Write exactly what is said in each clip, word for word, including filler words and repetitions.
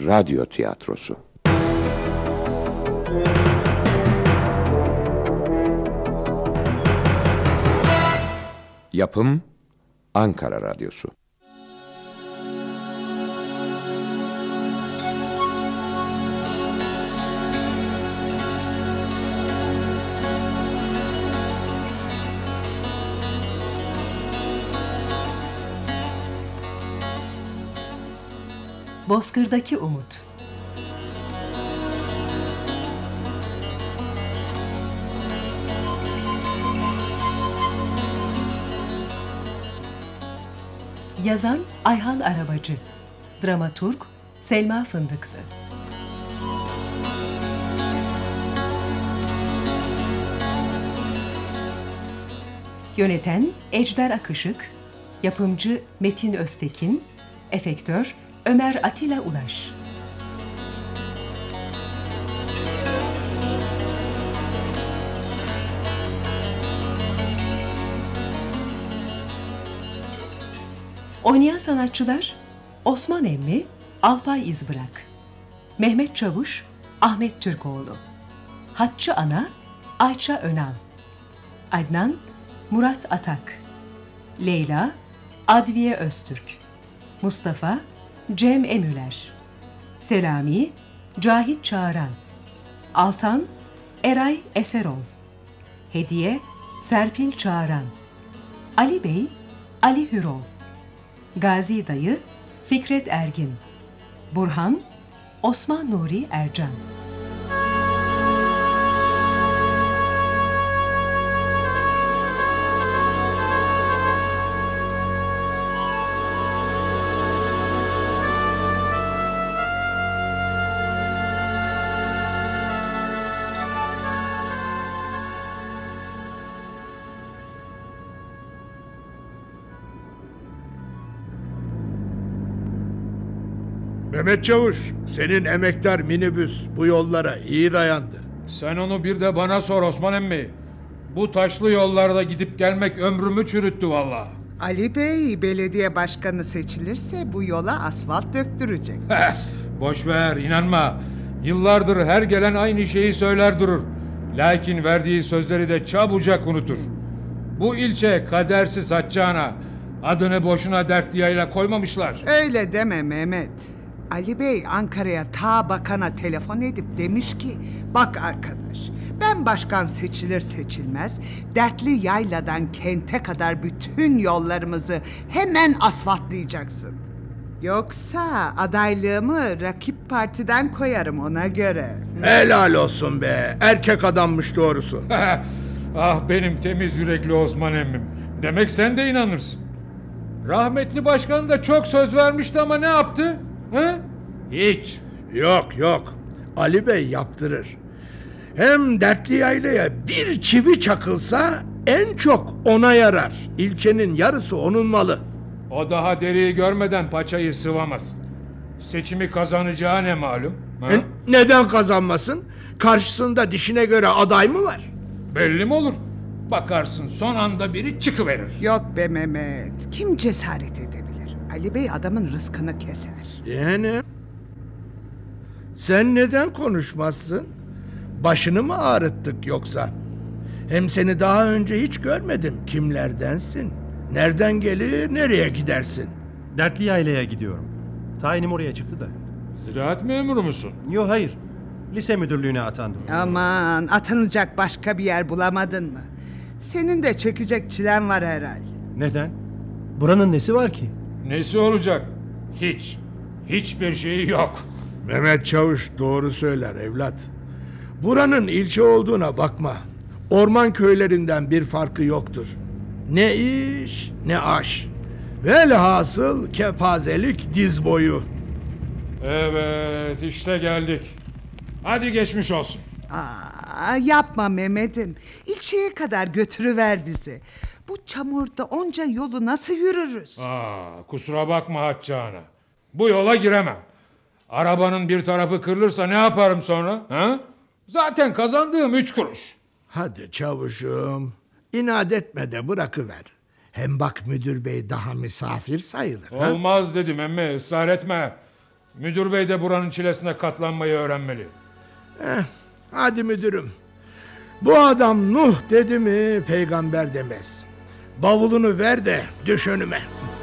radyo tiyatrosu. Yapım Ankara Radyosu. Bozkır'daki Umut. Yazan Ayhan Arabacı. Dramaturg Selma Fındıklı. Yöneten Ejder Akışık. Yapımcı Metin Öztekin. Efektör Ömer Atilla Ulaş. Oynayan sanatçılar: Osman Emmi, Alpay İzbırak; Mehmet Çavuş, Ahmet Türkoğlu; Hatçı Ana, Ayça Önal; Adnan, Murat Atak; Leyla, Adviye Öztürk; Mustafa, Cem Emüler; Selami, Cahit Çağıran; Altan, Eray Eserol; Hediye, Serpil Çağıran; Ali Bey, Ali Hürol; Gazi Dayı, Fikret Ergin; Burhan, Osman Nuri Ercan. Mehmet Çavuş, senin emektar minibüs bu yollara iyi dayandı. Sen onu bir de bana sor Osman emmi. Bu taşlı yollarda gidip gelmek ömrümü çürüttü vallahi. Ali Bey belediye başkanı seçilirse bu yola asfalt döktürecek. Boş ver, inanma. Yıllardır her gelen aynı şeyi söyler durur. Lakin verdiği sözleri de çabucak unutur. Bu ilçe kadersiz Haccana. Adını boşuna Dertli Yayla koymamışlar. Öyle deme Mehmet. Ali Bey Ankara'ya ta bakana telefon edip demiş ki, bak arkadaş, ben başkan seçilir seçilmez Dertli Yayla'dan kente kadar bütün yollarımızı hemen asfaltlayacaksın. Yoksa adaylığımı rakip partiden koyarım ona göre. Helal olsun be, erkek adammış doğrusu. Ah benim temiz yürekli Osman emmim. Demek sen de inanırsın. Rahmetli başkan da çok söz vermişti ama ne yaptı? He? Hiç. Yok yok, Ali Bey yaptırır. Hem Dertli Yayla'ya bir çivi çakılsa en çok ona yarar. İlçenin yarısı onun malı. O daha deriyi görmeden paçayı sıvamaz. Seçimi kazanacağı ne malum? E, neden kazanmasın? Karşısında dişine göre aday mı var? Belli mi olur? Bakarsın son anda biri çıkıverir. Yok be Mehmet, kim cesaret edebilir? Ali Bey adamın rızkını keser. Yani sen neden konuşmazsın? Başını mı ağrıttık yoksa? Hem seni daha önce hiç görmedim. Kimlerdensin? Nereden gelir, nereye gidersin? Dertli Yayla'ya gidiyorum. Tayinim oraya çıktı da. Ziraat memuru musun? Yok hayır. Lise müdürlüğüne atandım. Aman, atanacak başka bir yer bulamadın mı? Senin de çekecek çilen var herhalde. Neden? Buranın nesi var ki? Nesi olacak? Hiç. Hiçbir şeyi yok. Mehmet Çavuş doğru söyler evlat. Buranın ilçe olduğuna bakma. Orman köylerinden bir farkı yoktur. Ne iş ne aş. Velhasıl kepazelik diz boyu. Evet, işte geldik. Hadi geçmiş olsun. Aa, yapma Mehmet'im. İlçeye kadar götürüver bizi. Bu çamurda onca yolu nasıl yürürüz? Aa, kusura bakma Hatice Ana. Bu yola giremem. Arabanın bir tarafı kırılırsa ne yaparım sonra? Ha? Zaten kazandığım üç kuruş. Hadi çavuşum, inat etme de bırakıver. Hem bak müdür bey daha misafir sayılır. Olmaz ha? Dedim emmi, ısrar etme. Müdür bey de buranın çilesine katlanmayı öğrenmeli. Eh, hadi müdürüm. Bu adam Nuh dedi mi peygamber demez. Bavulunu ver de düş önüme.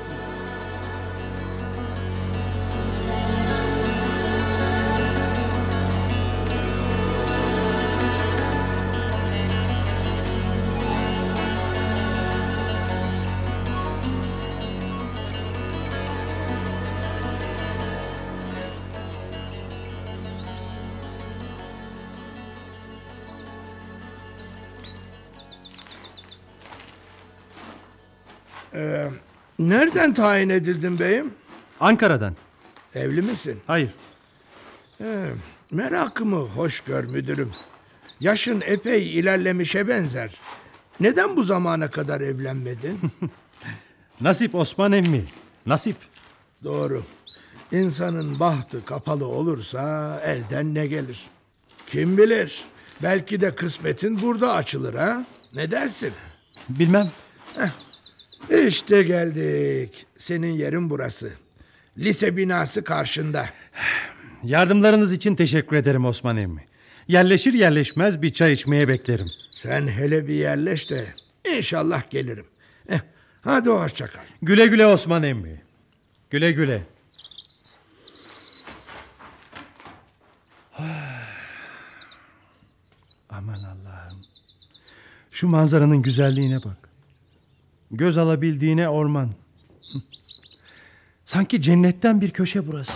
Ee, nereden tayin edildin beyim? Ankara'dan. Evli misin? Hayır. Ee, merakımı hoş gör müdürüm. Yaşın epey ilerlemişe benzer. Neden bu zamana kadar evlenmedin? Nasip Osman emmi. Nasip. Doğru. İnsanın bahtı kapalı olursa elden ne gelir? Kim bilir? Belki de kısmetin burada açılır ha? Ne dersin? Bilmem. İşte geldik. Senin yerin burası. Lise binası karşında. Yardımlarınız için teşekkür ederim Osman emmi. Yerleşir yerleşmez bir çay içmeye beklerim. Sen hele bir yerleş de inşallah gelirim. Eh, hadi hoşça kal. Güle güle Osman emmi. Güle güle. Aman Allah'ım. Şu manzaranın güzelliğine bak. Göz alabildiğine orman. Sanki cennetten bir köşe burası.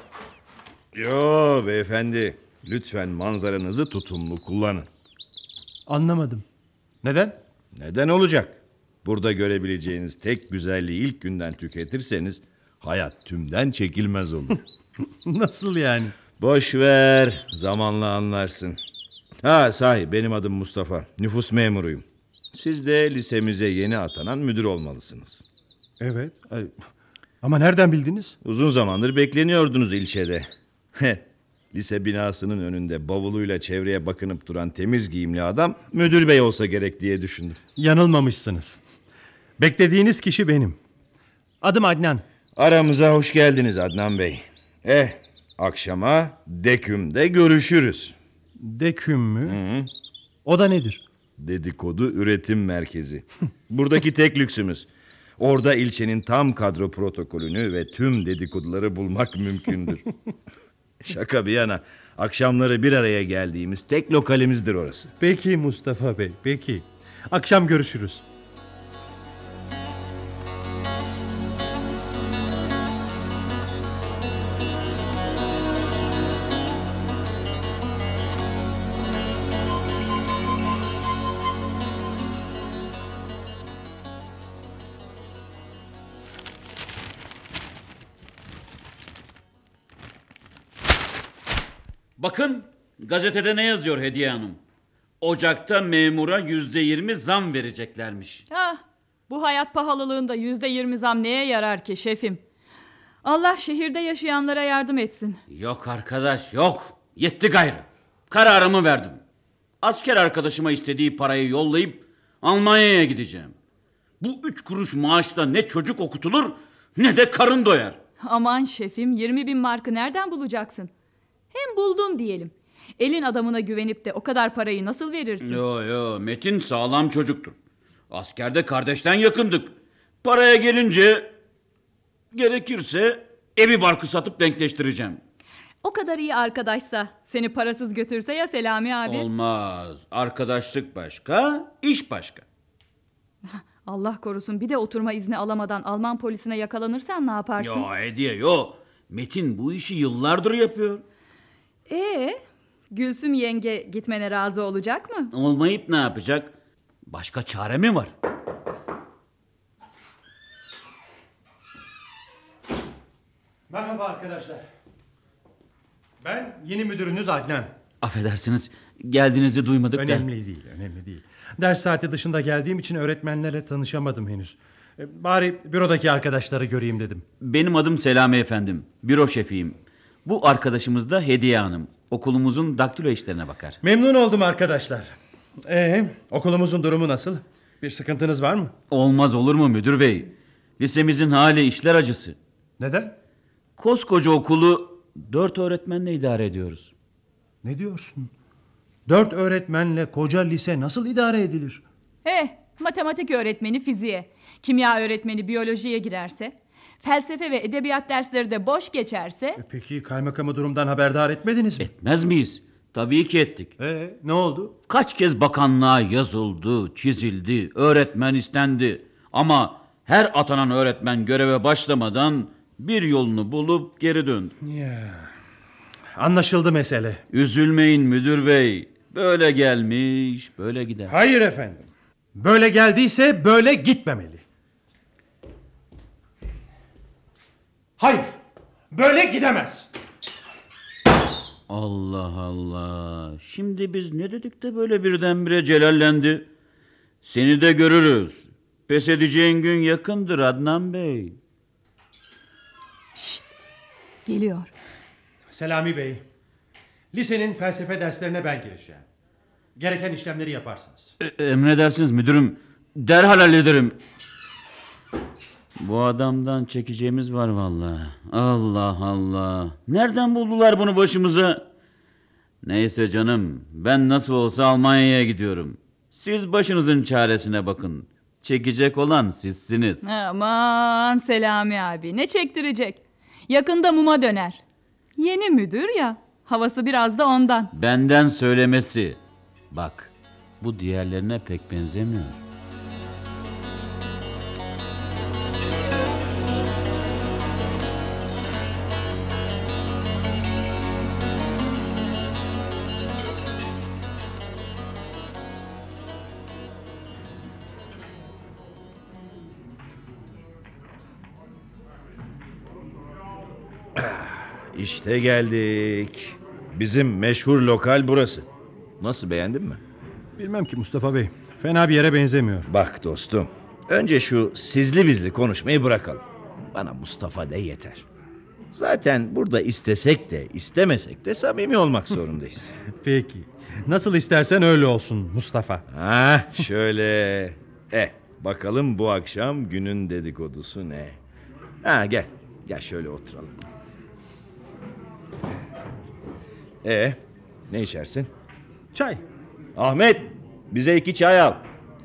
Yo beyefendi, lütfen manzaranızı tutumlu kullanın. Anlamadım. Neden? Neden olacak? Burada görebileceğiniz tek güzelliği ilk günden tüketirseniz hayat tümden çekilmez olur. Nasıl yani? Boş ver, zamanla anlarsın. Ha sahi, benim adım Mustafa, nüfus memuruyum. Siz de lisemize yeni atanan müdür olmalısınız. Evet. Ama nereden bildiniz? Uzun zamandır bekleniyordunuz ilçede. Lise binasının önünde bavuluyla çevreye bakınıp duran temiz giyimli adam müdür bey olsa gerek diye düşündüm. Yanılmamışsınız. Beklediğiniz kişi benim. Adım Adnan. Aramıza hoş geldiniz Adnan Bey. Eh, akşama Deküm'de görüşürüz. Deküm mü? Hı hı. O da nedir? Dedikodu üretim merkezi. Buradaki tek lüksümüz. Orada ilçenin tam kadro protokolünü ve tüm dedikoduları bulmak mümkündür. Şaka bir yana, akşamları bir araya geldiğimiz tek lokalimizdir orası. Peki Mustafa Bey, peki. Akşam görüşürüz. Bakın gazetede ne yazıyor Hediye Hanım? Ocakta memura yüzde yirmi zam vereceklermiş. Ah, bu hayat pahalılığında yüzde yirmi zam neye yarar ki şefim? Allah şehirde yaşayanlara yardım etsin. Yok arkadaş yok. Yetti gayrı. Kararımı verdim. Asker arkadaşıma istediği parayı yollayıp Almanya'ya gideceğim. Bu üç kuruş maaşla ne çocuk okutulur ne de karın doyar. Aman şefim, yirmi bin markı nereden bulacaksın? Hem buldun diyelim. Elin adamına güvenip de o kadar parayı nasıl verirsin? Yo yo, Metin sağlam çocuktur. Askerde kardeşten yakındık. Paraya gelince gerekirse evi barkı satıp denkleştireceğim. O kadar iyi arkadaşsa seni parasız götürse ya Selami abi? Olmaz. Arkadaşlık başka, iş başka. Allah korusun, bir de oturma izni alamadan Alman polisine yakalanırsan ne yaparsın? Yo Hediye yo. Metin bu işi yıllardır yapıyor. Ee, Gülsüm yenge gitmene razı olacak mı? Olmayıp ne yapacak? Başka çare mi var? Merhaba arkadaşlar. Ben yeni müdürünüz Adnan. Affedersiniz, geldiğinizi duymadık da. Önemli değil, önemli değil. Ders saati dışında geldiğim için öğretmenlerle tanışamadım henüz. E, Bari bürodaki arkadaşları göreyim dedim. Benim adım Selami efendim. Büro şefiyim. Bu arkadaşımız da Hediye Hanım. Okulumuzun daktilo işlerine bakar. Memnun oldum arkadaşlar. Ee, okulumuzun durumu nasıl? Bir sıkıntınız var mı? Olmaz olur mu müdür bey? Lisemizin hali işler acısı. Neden? Koskoca okulu dört öğretmenle idare ediyoruz. Ne diyorsun? Dört öğretmenle koca lise nasıl idare edilir? Eh, matematik öğretmeni fiziğe, kimya öğretmeni biyolojiye girerse, felsefe ve edebiyat dersleri de boş geçerse... E peki kaymakamı durumdan haberdar etmediniz mi? Etmez miyiz? Tabii ki ettik. Ee, ne oldu? Kaç kez bakanlığa yazıldı, çizildi, öğretmen istendi. Ama her atanan öğretmen göreve başlamadan bir yolunu bulup geri döndü. Ya, anlaşıldı mesele. Üzülmeyin müdür bey. Böyle gelmiş, böyle gider. Hayır efendim. Böyle geldiyse böyle gitmemeli. Hayır. Böyle gidemez. Allah Allah. Şimdi biz ne dedik de böyle birdenbire celallendi? Seni de görürüz. Pes edeceğin gün yakındır Adnan Bey. Şşt, geliyor. Selami Bey, lisenin felsefe derslerine ben gireceğim. Gereken işlemleri yaparsınız. E, emredersiniz müdürüm. Derhal hallederim. Bu adamdan çekeceğimiz var vallahi. Allah Allah. Nereden buldular bunu başımıza? Neyse canım, ben nasıl olsa Almanya'ya gidiyorum. Siz başınızın çaresine bakın. Çekecek olan sizsiniz. Aman Selami abi, ne çektirecek? Yakında muma döner. Yeni müdür ya, havası biraz da ondan. Benden söylemesi. Bak, bu diğerlerine pek benzemiyor. İşte geldik. Bizim meşhur lokal burası. Nasıl, beğendin mi? Bilmem ki Mustafa Bey. Fena bir yere benzemiyor. Bak dostum, önce şu sizli bizli konuşmayı bırakalım. Bana Mustafa de yeter. Zaten burada istesek de istemesek de samimi olmak zorundayız. Peki. Nasıl istersen öyle olsun Mustafa. Ha, şöyle. Eh, bakalım bu akşam günün dedikodusu ne? Ha, gel. Gel şöyle oturalım. Ee, ne içersin? Çay. Ahmet, bize iki çay al.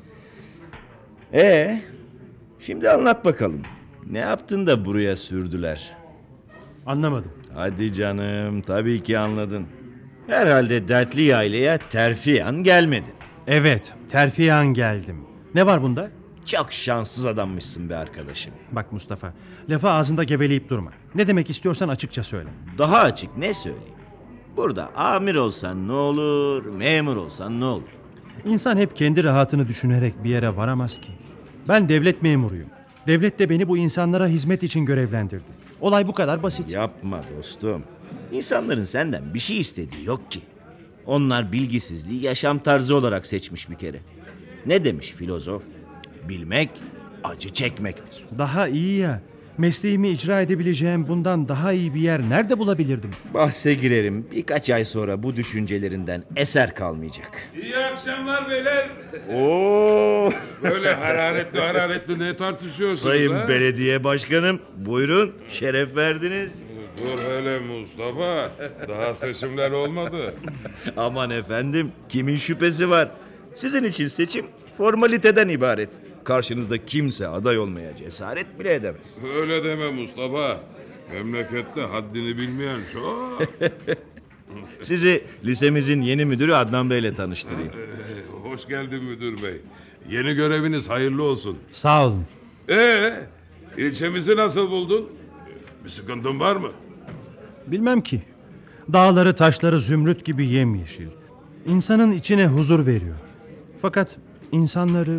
Ee, şimdi anlat bakalım. Ne yaptın da buraya sürdüler? Anlamadım. Hadi canım, tabii ki anladın. Herhalde dertli yaylaya terfiyan gelmedin. Evet, terfiyan geldim. Ne var bunda? Çok şanssız adammışsın be arkadaşım. Bak Mustafa, lafı ağzında geveleyip durma. Ne demek istiyorsan açıkça söyle. Daha açık ne söyleyeyim? Burada amir olsan ne olur, memur olsan ne olur? İnsan hep kendi rahatını düşünerek bir yere varamaz ki. Ben devlet memuruyum. Devlet de beni bu insanlara hizmet için görevlendirdi. Olay bu kadar basit. Yapma dostum. İnsanların senden bir şey istediği yok ki. Onlar bilgisizliği yaşam tarzı olarak seçmiş bir kere. Ne demiş filozof? Bilmek acı çekmektir. Daha iyi ya. Mesleğimi icra edebileceğim bundan daha iyi bir yer nerede bulabilirdim? Bahse girerim, birkaç ay sonra bu düşüncelerinden eser kalmayacak. İyi akşamlar beyler. Oo! Böyle hararetli hararetli ne tartışıyorsunuz? Sayın ha? belediye başkanım, buyurun, şeref verdiniz. Dur hele Mustafa, daha seçimler olmadı. Aman efendim, kimin şüphesi var? Sizin için seçim formaliteden ibaret. Karşınızda kimse aday olmaya cesaret bile edemez. Öyle deme Mustafa. Memlekette haddini bilmeyen çok. Sizi lisemizin yeni müdürü Adnan Bey ile tanıştırayım. Ee, hoş geldin müdür bey. Yeni göreviniz hayırlı olsun. Sağ olun. Ee, ilçemizi nasıl buldun? Bir sıkıntın var mı? Bilmem ki. Dağları taşları zümrüt gibi yemyeşil. İnsanın içine huzur veriyor. Fakat insanları...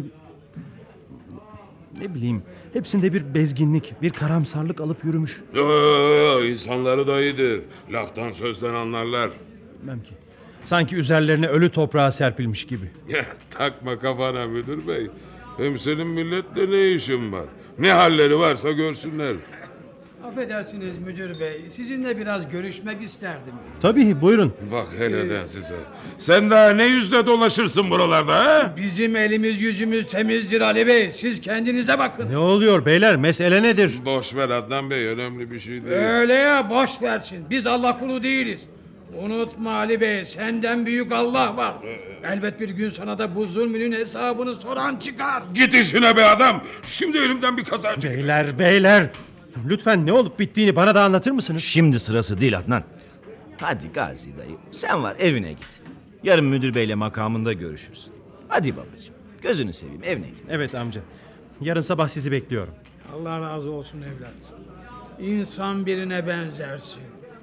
Ne bileyim, hepsinde bir bezginlik, bir karamsarlık alıp yürümüş. Yoo, insanları da iyidir. Laftan sözden anlarlar. Bilmem ki. Sanki üzerlerine ölü toprağa serpilmiş gibi. Ya, takma kafana müdür bey. Hem senin milletle ne işin var? Ne halleri varsa görsünler. Affedersiniz müdür bey, sizinle biraz görüşmek isterdim. Tabii, buyurun. Bak hele den size. Sen daha ne yüzle dolaşırsın buralarda ha? Bizim elimiz yüzümüz temizdir Ali bey, siz kendinize bakın. Ne oluyor beyler, mesele nedir? Boş ver Adnan Bey, önemli bir şey değil. Öyle ya, boş versin, biz Allah kulu değiliz. Unutma Ali bey, senden büyük Allah var. Elbet bir gün sana da bu zulmünün hesabını soran çıkar. Git işine be adam. Şimdi elimden bir kaza çek. Beyler, beyler. Lütfen ne olup bittiğini bana da anlatır mısınız? Şimdi sırası değil Adnan. Hadi Gazi dayı, sen var evine git. Yarın müdür beyle makamında görüşürüz. Hadi babacığım, gözünü seveyim, evine git. Evet amca. Yarın sabah sizi bekliyorum. Allah razı olsun evlat. İnsan birine benzersin.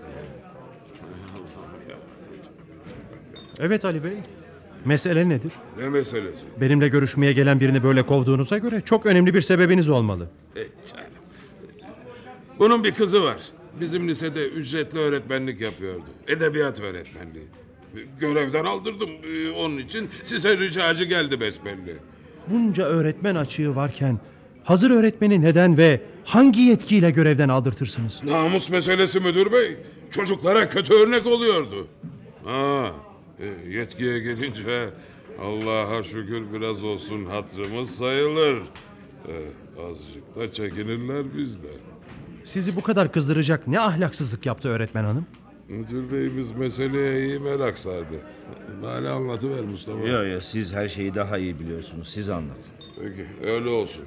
Evet Ali Bey. Mesele nedir? Ne meselesi? Benimle görüşmeye gelen birini böyle kovduğunuza göre çok önemli bir sebebiniz olmalı. Eh canım. Bunun bir kızı var. Bizim lisede ücretli öğretmenlik yapıyordu. Edebiyat öğretmenliği. Görevden aldırdım. Ee, Onun için size ricacı geldi besbelli. Bunca öğretmen açığı varken hazır öğretmeni neden ve hangi yetkiyle görevden aldırtırsınız? Namus meselesi müdür bey. Çocuklara kötü örnek oluyordu. Ha, e, yetkiye gelince Allah'a şükür biraz olsun hatırımız sayılır. E, azıcık da çekinirler bizden. Sizi bu kadar kızdıracak ne ahlaksızlık yaptı öğretmen hanım? Müdür beyimiz meseleye iyi merak sardı. Bari anlatıver Mustafa. Yok yok, siz her şeyi daha iyi biliyorsunuz, siz anlatın. Peki öyle olsun.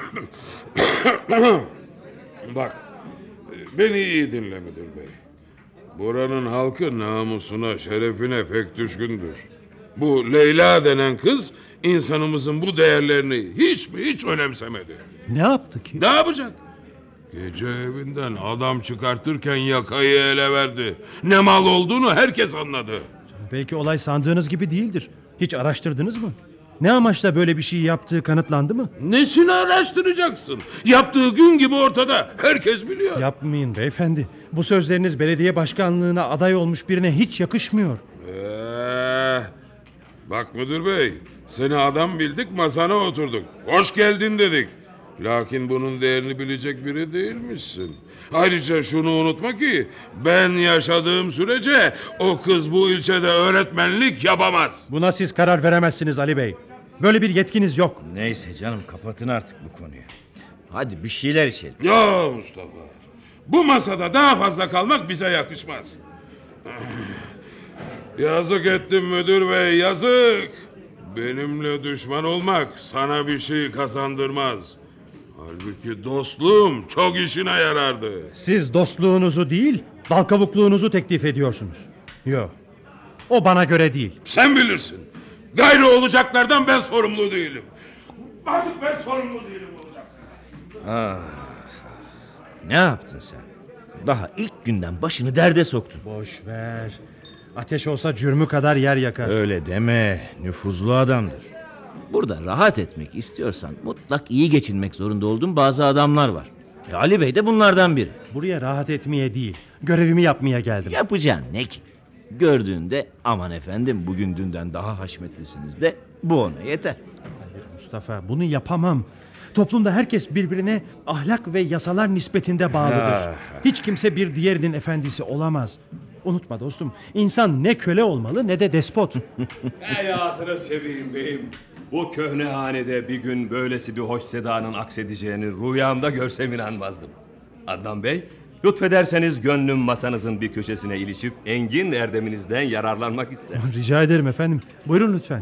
Bak, beni iyi dinle müdür bey. Buranın halkı namusuna, şerefine pek düşkündür. Bu Leyla denen kız insanımızın bu değerlerini hiç mi hiç önemsemedi. Ne yaptı ki? Ne yapacak? Gece evinden adam çıkartırken yakayı ele verdi. Ne mal olduğunu herkes anladı. Belki olay sandığınız gibi değildir. Hiç araştırdınız mı? Ne amaçla böyle bir şey yaptığı kanıtlandı mı? Nesini araştıracaksın? Yaptığı gün gibi ortada. Herkes biliyor. Yapmayın beyefendi. Bu sözleriniz belediye başkanlığına aday olmuş birine hiç yakışmıyor. Ee, bak müdür bey, seni adam bildik, masana oturduk. Hoş geldin dedik. Lakin bunun değerini bilecek biri değilmişsin. Ayrıca şunu unutma ki ben yaşadığım sürece o kız bu ilçede öğretmenlik yapamaz. Buna siz karar veremezsiniz Ali Bey. Böyle bir yetkiniz yok. Neyse canım, kapatın artık bu konuyu. Hadi bir şeyler içelim. Ya Mustafa, bu masada daha fazla kalmak bize yakışmaz. Yazık ettim müdür bey, yazık. Benimle düşman olmak sana bir şey kazandırmaz. Halbuki dostluğum çok işine yarardı. Siz dostluğunuzu değil, dal kavukluğunuzu teklif ediyorsunuz. Yok, o bana göre değil. Sen bilirsin. Gayrı olacaklardan ben sorumlu değilim. Artık ben sorumlu değilim olacaklardan. Ah, ne yaptın sen? Daha ilk günden başını derde soktun. Boş ver. Ateş olsa cürmü kadar yer yakar. Öyle deme, nüfuzlu adamdır. Burada rahat etmek istiyorsan mutlak iyi geçinmek zorunda olduğun bazı adamlar var. E, Ali Bey de bunlardan biri. Buraya rahat etmeye değil, görevimi yapmaya geldim. Yapacağın ne ki? Gördüğünde aman efendim bugün dünden daha haşmetlisiniz de bu ona yeter. Hayır Mustafa, bunu yapamam. Toplumda herkes birbirine ahlak ve yasalar nispetinde bağlıdır. Hiç kimse bir diğerinin efendisi olamaz. Unutma dostum, insan ne köle olmalı ne de despot. Eyasını seveyim beyim. Bu köhne hanede bir gün böylesi bir hoş sedanın aksedeceğini rüyamda görsem inanmazdım. Adnan Bey, lütfederseniz gönlüm masanızın bir köşesine ilişip engin erdeminizden yararlanmak ister. Rica ederim efendim. Buyurun lütfen.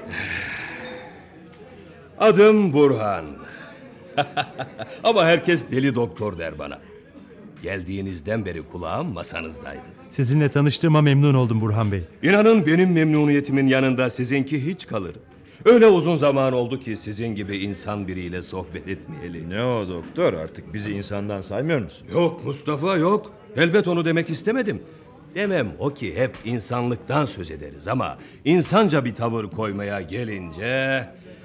Adım Burhan. Ama herkes deli doktor der bana. Geldiğinizden beri kulağım masanızdaydı. Sizinle tanıştığıma memnun oldum Burhan Bey. İnanın benim memnuniyetimin yanında sizinki hiç kalır. Öyle uzun zaman oldu ki sizin gibi insan biriyle sohbet etmeyeli. Ne o doktor, artık bizi insandan saymıyor musun? Yok Mustafa, yok. Elbet onu demek istemedim. Demem o ki hep insanlıktan söz ederiz ama insanca bir tavır koymaya gelince...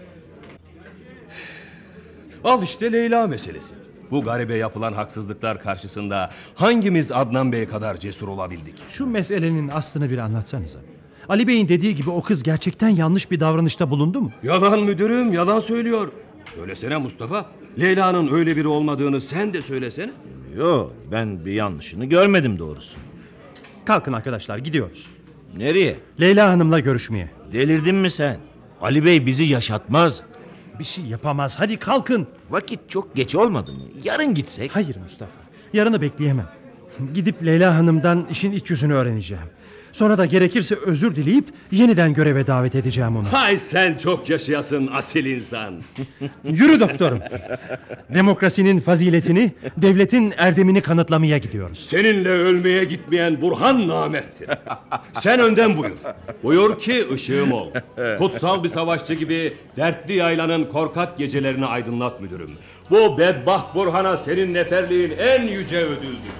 Al işte Leyla meselesi. Bu garibe yapılan haksızlıklar karşısında hangimiz Adnan Bey kadar cesur olabildik? Şu meselenin aslını bir anlatsanıza. Ali Bey'in dediği gibi o kız gerçekten yanlış bir davranışta bulundu mu? Yalan müdürüm, yalan söylüyor. Söylesene Mustafa. Leyla'nın öyle biri olmadığını sen de söylesene. Yo, ben bir yanlışını görmedim doğrusu. Kalkın arkadaşlar, gidiyoruz. Nereye? Leyla Hanım'la görüşmeye. Delirdin mi sen? Ali Bey bizi yaşatmaz. Bir şey yapamaz, hadi kalkın. Vakit çok geç olmadı mı? Yarın gitsek. Hayır Mustafa, yarını bekleyemem. Gidip Leyla Hanım'dan işin iç yüzünü öğreneceğim. Sonra da gerekirse özür dileyip yeniden göreve davet edeceğim onu. Hay sen çok yaşayasın asil insan. Yürü doktorum. Demokrasinin faziletini, devletin erdemini kanıtlamaya gidiyoruz. Seninle ölmeye gitmeyen Burhan namerttir. Sen önden buyur. Buyur ki ışığım ol. Kutsal bir savaşçı gibi dertli yaylanın korkak gecelerini aydınlat müdürüm. Bu bedbaht Burhan'a senin neferliğin en yüce ödüldür.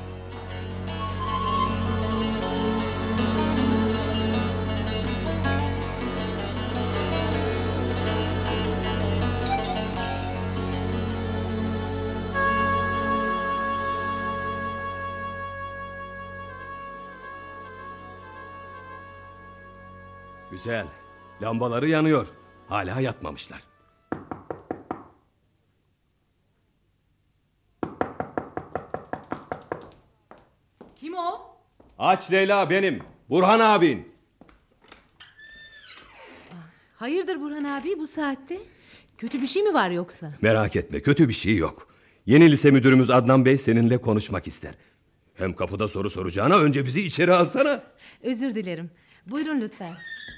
Güzel. Lambaları yanıyor. Hala yatmamışlar. Kim o? Aç Leyla, benim. Burhan abin. Hayırdır Burhan abi bu saatte? Kötü bir şey mi var yoksa? Merak etme, kötü bir şey yok. Yeni lise müdürümüz Adnan Bey seninle konuşmak ister. Hem kapıda soru soracağına önce bizi içeri alsana. Özür dilerim. Buyurun lütfen.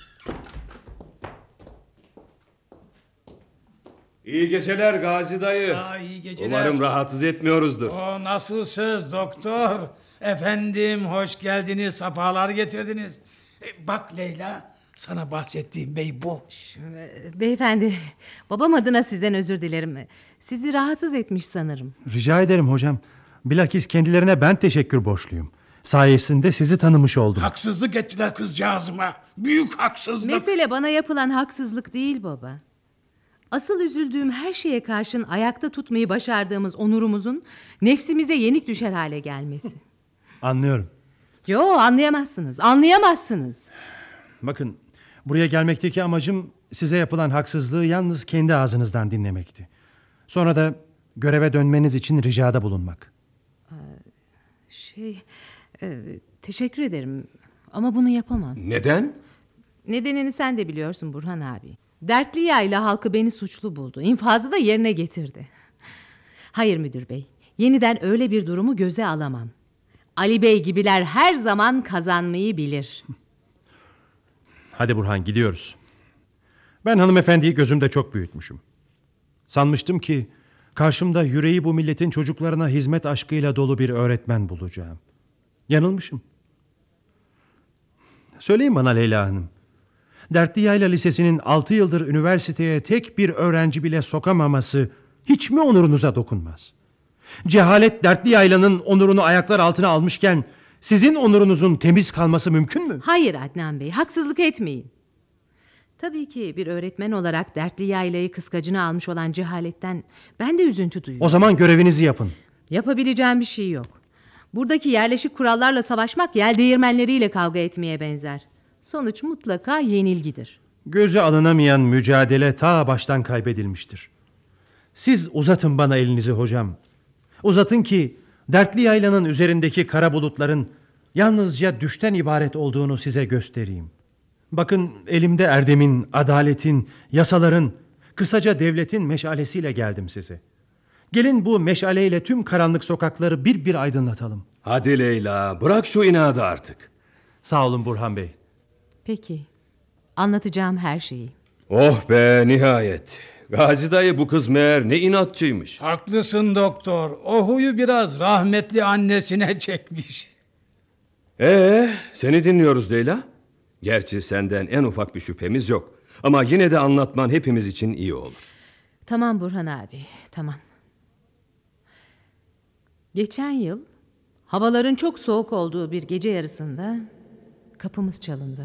İyi geceler Gazi dayı. Aa, iyi geceler. Umarım rahatsız etmiyoruzdur. O nasıl söz doktor? Efendim hoş geldiniz, safalar getirdiniz. E, bak Leyla, sana bahsettiğim bey bu. Beyefendi, babam adına sizden özür dilerim. Sizi rahatsız etmiş sanırım. Rica ederim hocam. Bilakis kendilerine ben teşekkür borçluyum. Sayesinde sizi tanımış oldum. Haksızlık ettiler kızcağızıma. Büyük haksızlık. Mesele bana yapılan haksızlık değil baba. Asıl üzüldüğüm her şeye karşın ayakta tutmayı başardığımız onurumuzun nefsimize yenik düşer hale gelmesi. Anlıyorum. Yo, anlayamazsınız, anlayamazsınız. Bakın, buraya gelmekteki amacım size yapılan haksızlığı yalnız kendi ağzınızdan dinlemekti. Sonra da göreve dönmeniz için ricada bulunmak. Şey, e, teşekkür ederim ama bunu yapamam. Neden? Nedenini sen de biliyorsun Burhan abi. Dertli yayla halkı beni suçlu buldu. İnfazı da yerine getirdi. Hayır müdür bey, yeniden öyle bir durumu göze alamam. Ali Bey gibiler her zaman kazanmayı bilir. Hadi Burhan, gidiyoruz. Ben hanımefendiyi gözümde çok büyütmüşüm. Sanmıştım ki karşımda yüreği bu milletin çocuklarına hizmet aşkıyla dolu bir öğretmen bulacağım. Yanılmışım. Söyleyin bana Leyla Hanım. Dertli Yayla Lisesi'nin altı yıldır üniversiteye tek bir öğrenci bile sokamaması hiç mi onurunuza dokunmaz? Cehalet Dertli Yayla'nın onurunu ayaklar altına almışken sizin onurunuzun temiz kalması mümkün mü? Hayır Adnan Bey, haksızlık etmeyin. Tabii ki bir öğretmen olarak Dertli Yayla'yı kıskacına almış olan cehaletten ben de üzüntü duyuyorum. O zaman görevinizi yapın. Yapabileceğim bir şey yok. Buradaki yerleşik kurallarla savaşmak yel değirmenleriyle kavga etmeye benzer. Sonuç mutlaka yenilgidir. Göze alınamayan mücadele ta baştan kaybedilmiştir. Siz uzatın bana elinizi hocam. Uzatın ki Dertli Yayla'nın üzerindeki kara bulutların yalnızca düşten ibaret olduğunu size göstereyim. Bakın, elimde erdemin, adaletin, yasaların, kısaca devletin meşalesiyle geldim size. Gelin bu meşaleyle tüm karanlık sokakları bir bir aydınlatalım. Hadi Leyla, bırak şu inadı artık. Sağ olun Burhan Bey. Peki, anlatacağım her şeyi. Oh be, nihayet. Gazi dayı, bu kız meğer ne inatçıymış. Haklısın doktor. O huyu biraz rahmetli annesine çekmiş. Ee, seni dinliyoruz Leyla. Gerçi senden en ufak bir şüphemiz yok. Ama yine de anlatman hepimiz için iyi olur. Tamam Burhan abi, tamam. Geçen yıl havaların çok soğuk olduğu bir gece yarısında kapımız çalındı.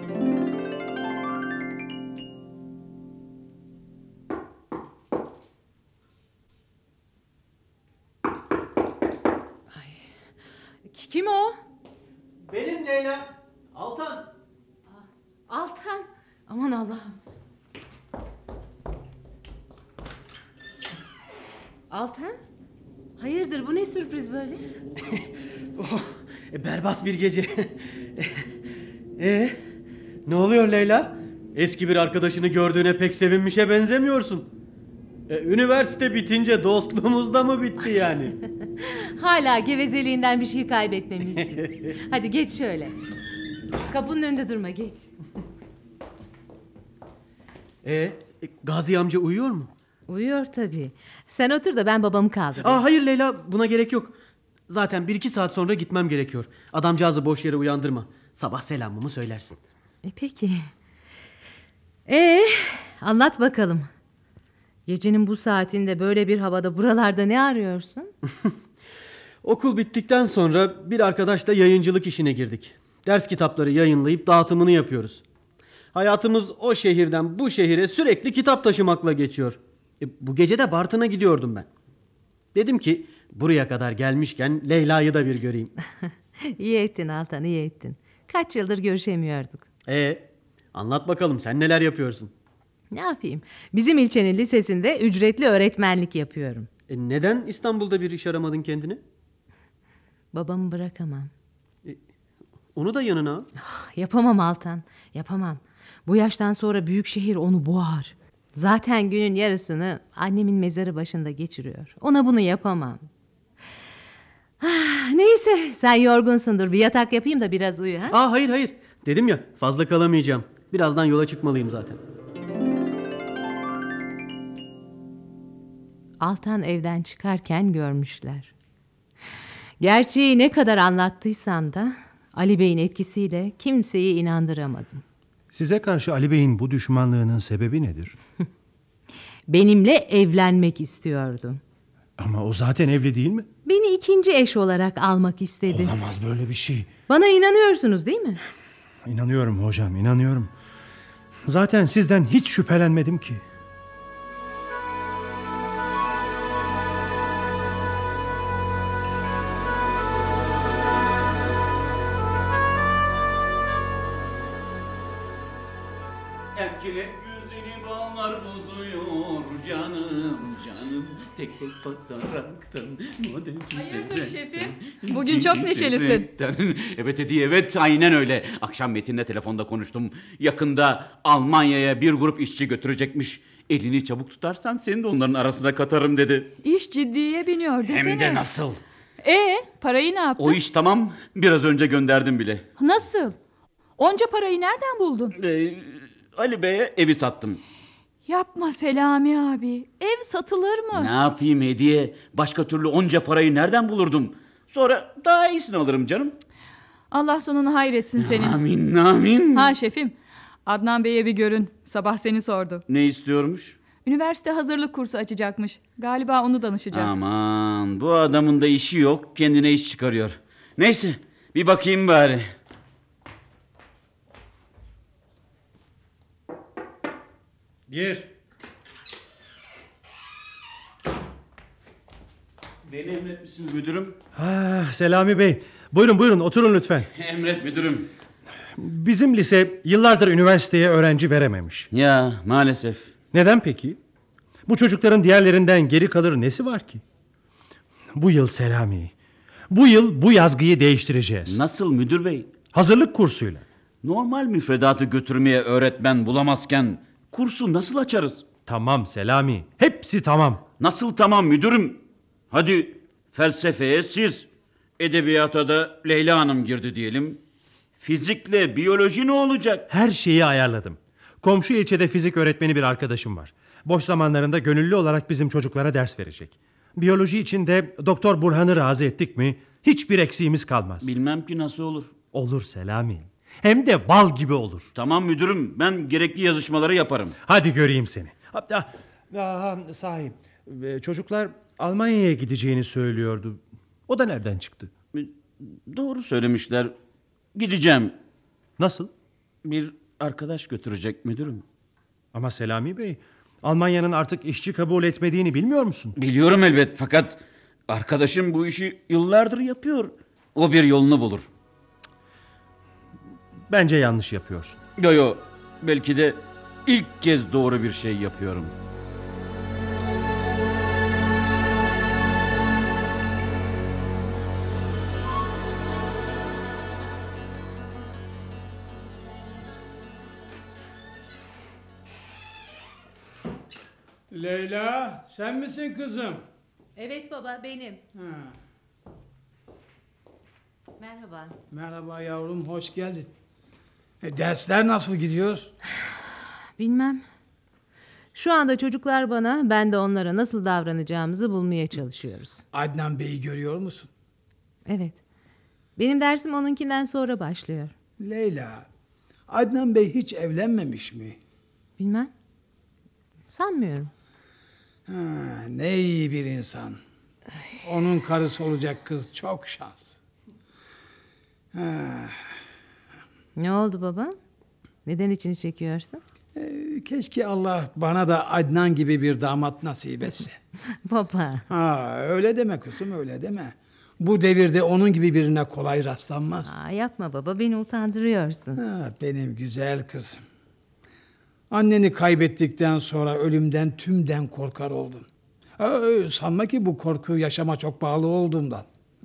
Ay. Kim o? Benim Leyla. Altan. Altan. Aman Allah'ım. Altan? Hayırdır, bu ne sürpriz böyle? Oh, e, berbat bir gece. Ee, ne oluyor Leyla? Eski bir arkadaşını gördüğüne pek sevinmişe benzemiyorsun. E, üniversite bitince dostluğumuz da mı bitti yani? Hala gevezeliğinden bir şey kaybetmemişsin. Hadi geç şöyle. Kapının önünde durma, geç. Ee, e, Gazi amca uyuyor mu? Uyuyor tabii. Sen otur da ben babamı kaldırayım. Aa, hayır Leyla, buna gerek yok. Zaten bir iki saat sonra gitmem gerekiyor. Adamcağızı boş yere uyandırma. Sabah selamımı söylersin. E peki. Ee, anlat bakalım. Gecenin bu saatinde böyle bir havada buralarda ne arıyorsun? Okul bittikten sonra bir arkadaşla yayıncılık işine girdik. Ders kitapları yayınlayıp dağıtımını yapıyoruz. Hayatımız o şehirden bu şehire sürekli kitap taşımakla geçiyor. E, bu gece de Bartın'a gidiyordum ben. Dedim ki buraya kadar gelmişken Leyla'yı da bir göreyim. İyi ettin Altan, iyi ettin. Kaç yıldır görüşemiyorduk. Ee, anlat bakalım, sen neler yapıyorsun? Ne yapayım? Bizim ilçenin lisesinde ücretli öğretmenlik yapıyorum. E, neden İstanbul'da bir iş aramadın kendine? Babamı bırakamam. E, onu da yanına al. Yapamam Altan, yapamam. Bu yaştan sonra büyük şehir onu boğar. Zaten günün yarısını annemin mezarı başında geçiriyor. Ona bunu yapamam. Ah, neyse, sen yorgunsundur. Bir yatak yapayım da biraz uyu. Ha? Aa, hayır hayır. Dedim ya, fazla kalamayacağım. Birazdan yola çıkmalıyım zaten. Altan evden çıkarken görmüşler. Gerçeği ne kadar anlattıysam da Ali Bey'in etkisiyle kimseyi inandıramadım. Size karşı Ali Bey'in bu düşmanlığının sebebi nedir? Benimle evlenmek istiyordu. Ama o zaten evli değil mi? Beni ikinci eş olarak almak istedi. Olamaz böyle bir şey. Bana inanıyorsunuz değil mi? İnanıyorum hocam, inanıyorum. Zaten sizden hiç şüphelenmedim ki. Erkek güzeli bağlar bozuyor canım canım. Tek tek basaraktan. Hayırdır şefim? Bugün çok neşelisin. Evet Edi, evet, aynen öyle. Akşam Metin'le telefonda konuştum. Yakında Almanya'ya bir grup işçi götürecekmiş. Elini çabuk tutarsan seni de onların arasına katarım dedi. İş ciddiye biniyor desene. Hem de nasıl? Ee, parayı ne yaptın? O iş tamam, biraz önce gönderdim bile. Nasıl? Onca parayı nereden buldun? Ee, Ali Bey'e evi sattım. Yapma Selami abi. Ev satılır mı? Ne yapayım Hediye? Başka türlü onca parayı nereden bulurdum? Sonra daha iyisini alırım canım. Allah sonunu hayretsin senin. Amin amin. Ha şefim, Adnan Bey'e bir görün. Sabah seni sordu. Ne istiyormuş? Üniversite hazırlık kursu açacakmış. Galiba onu danışacak. Aman, bu adamın da işi yok, kendine iş çıkarıyor. Neyse, bir bakayım bari. Gir. Beni emretmişsiniz müdürüm. Ah, Selami Bey, buyurun buyurun oturun lütfen. Emret müdürüm. Bizim lise yıllardır üniversiteye öğrenci verememiş. Ya maalesef. Neden peki? Bu çocukların diğerlerinden geri kalır nesi var ki? Bu yıl Selami, bu yıl bu yazgıyı değiştireceğiz. Nasıl müdür bey? Hazırlık kursuyla. Normal müfredatı götürmeye öğretmen bulamazken kursu nasıl açarız? Tamam Selami, hepsi tamam. Nasıl tamam müdürüm? Hadi felsefeye siz, edebiyata da Leyla Hanım girdi diyelim. Fizikle biyoloji ne olacak? Her şeyi ayarladım. Komşu ilçede fizik öğretmeni bir arkadaşım var. Boş zamanlarında gönüllü olarak bizim çocuklara ders verecek. Biyoloji için de Doktor Burhan'ı razı ettik mi hiçbir eksiğimiz kalmaz. Bilmem ki nasıl olur. Olur Selami. Hem de bal gibi olur. Tamam müdürüm, ben gerekli yazışmaları yaparım. Hadi göreyim seni. Hatta sahi çocuklar Almanya'ya gideceğini söylüyordu. O da nereden çıktı? Doğru söylemişler. Gideceğim. Nasıl? Bir arkadaş götürecek müdürüm. Ama Selami Bey, Almanya'nın artık işçi kabul etmediğini bilmiyor musun? Biliyorum elbet, fakat arkadaşım bu işi yıllardır yapıyor. O bir yolunu bulur. Bence yanlış yapıyorsun. Yo yo, belki de ilk kez doğru bir şey yapıyorum. Leyla, sen misin kızım? Evet baba, benim. Ha. Merhaba. Merhaba yavrum, hoş geldin. E, dersler nasıl gidiyor? Bilmem. Şu anda çocuklar bana, ben de onlara nasıl davranacağımızı bulmaya çalışıyoruz. Adnan Bey'i görüyor musun? Evet. Benim dersim onunkinden sonra başlıyor. Leyla, Adnan Bey hiç evlenmemiş mi? Bilmem. Sanmıyorum. Ha, ne iyi bir insan. Onun karısı olacak kız çok şans. Ha. Ne oldu baba? Neden içini çekiyorsun? Ee, keşke Allah bana da Adnan gibi bir damat nasip etse. Baba. Ha, öyle deme kızım, öyle deme. Bu devirde onun gibi birine kolay rastlanmaz. Aa, yapma baba, beni utandırıyorsun. Ha, benim güzel kızım. Anneni kaybettikten sonra ölümden tümden korkar oldum. Ha, sanma ki bu korku yaşama çok bağlı olduğumdan.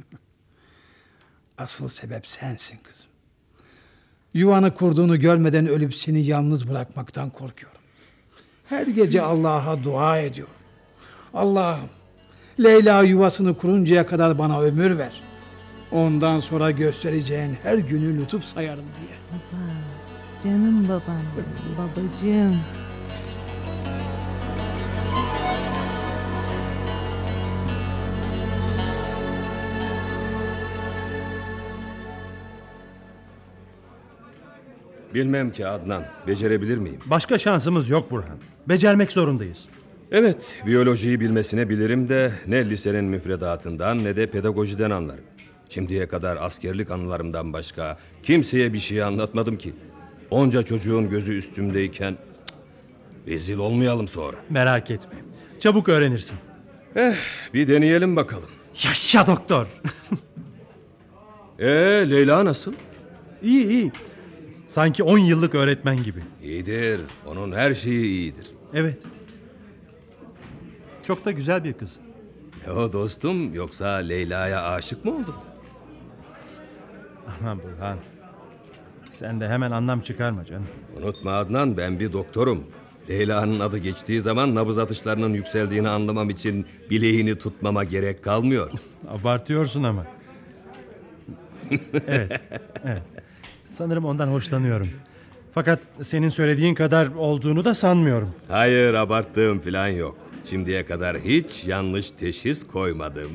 Asıl sebep sensin kızım. Yuvanı kurduğunu görmeden ölüp seni yalnız bırakmaktan korkuyorum. Her gece Allah'a dua ediyorum. Allah'ım, Leyla yuvasını kuruncaya kadar bana ömür ver. Ondan sonra göstereceğin her günü lütuf sayarım diye. Baba, canım babam, babacığım. Bilmem ki Adnan, becerebilir miyim? Başka şansımız yok Burhan. Becermek zorundayız. Evet, biyolojiyi bilmesine bilirim de ne lisenin müfredatından ne de pedagojiden anlarım. Şimdiye kadar askerlik anılarımdan başka kimseye bir şey anlatmadım ki. Onca çocuğun gözü üstümdeyken cık, rezil olmayalım sonra. Merak etme. Çabuk öğrenirsin. Eh, bir deneyelim bakalım. Yaşa doktor. Ee, Leyla nasıl? İyi iyi. Sanki on yıllık öğretmen gibi. İyidir. Onun her şeyi iyidir. Evet. Çok da güzel bir kız. Ne o dostum, yoksa Leyla'ya aşık mı oldun? Aman Burhan. Sen de hemen anlam çıkarma canım. Unutma Adnan, ben bir doktorum. Leyla'nın adı geçtiği zaman nabız atışlarının yükseldiğini anlamam için bileğini tutmama gerek kalmıyor. Abartıyorsun ama. Evet, evet. Sanırım ondan hoşlanıyorum. Fakat senin söylediğin kadar olduğunu da sanmıyorum. Hayır, abarttığım falan yok. Şimdiye kadar hiç yanlış teşhis koymadım.